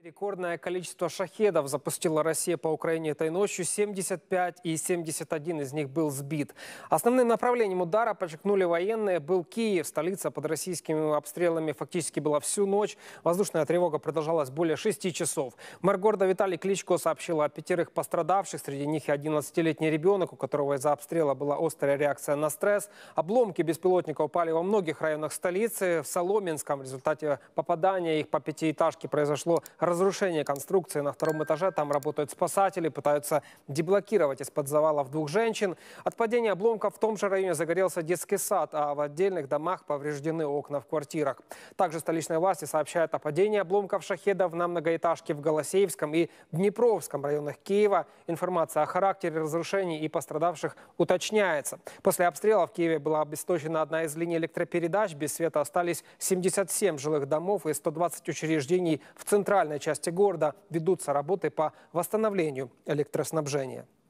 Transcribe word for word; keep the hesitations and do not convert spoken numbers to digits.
Рекордное количество шахедов запустила Россия по Украине этой ночью. семьдесят пять, и семьдесят один из них был сбит. Основным направлением удара, подчеркнули военные, был Киев. Столица под российскими обстрелами фактически была всю ночь. Воздушная тревога продолжалась более шести часов. Мэр города Виталий Кличко сообщил о пятерых пострадавших. Среди них и одиннадцатилетний ребенок, у которого из-за обстрела была острая реакция на стресс. Обломки беспилотника упали во многих районах столицы. В Соломенском в результате попадания их по пятиэтажке произошло разрушение конструкции на втором этаже. Там работают спасатели, пытаются деблокировать из-под завалов двух женщин. От падения обломков в том же районе загорелся детский сад, а в отдельных домах повреждены окна в квартирах. Также столичные власти сообщают о падении обломков шахедов на многоэтажке в Голосеевском и Днепровском районах Киева. Информация о характере разрушений и пострадавших уточняется. После обстрела в Киеве была обесточена одна из линий электропередач. Без света остались семьдесят семь жилых домов и сто двадцать учреждений в центральной части города. Ведутся работы по восстановлению электроснабжения.